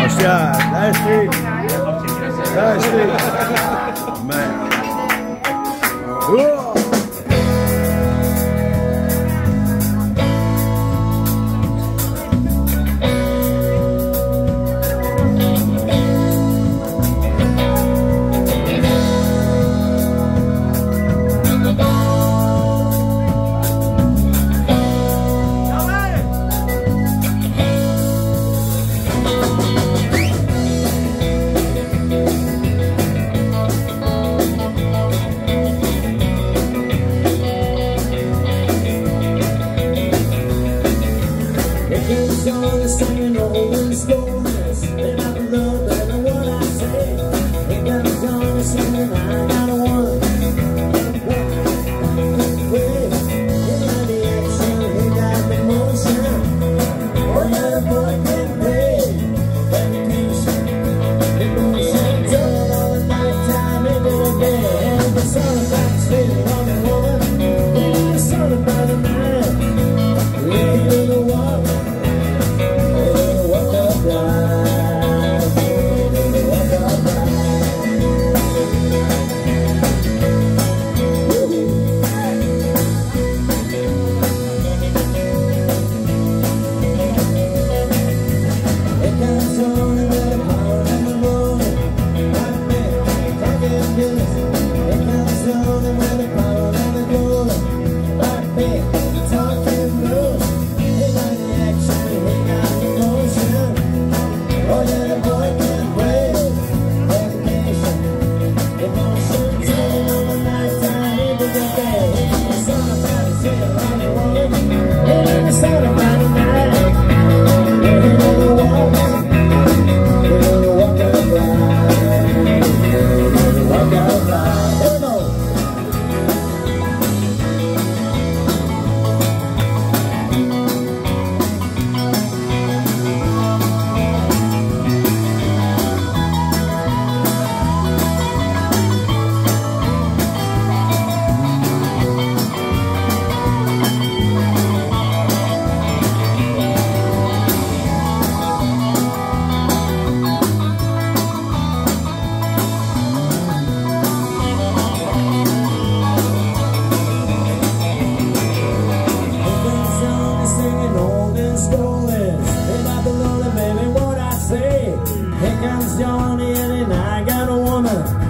Hostia, daar is die. Man. Singing old stories, and I love every word I say. Ain't got a gun to sing, and I got a one. He got the action, he got the motion. Oh, yeah, the boy can play. Dedication, emotion, turn all the nighttime into the day. And the sun about to sleep on the woman. And the sun about the man. Leaving the water. Here comes Johnny and I got a woman.